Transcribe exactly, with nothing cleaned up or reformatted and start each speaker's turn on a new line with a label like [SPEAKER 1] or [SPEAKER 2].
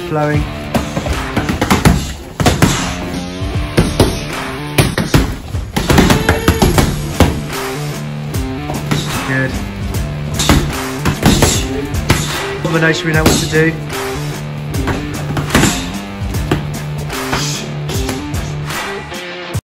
[SPEAKER 1] flowing. Good. Combination we know what to do.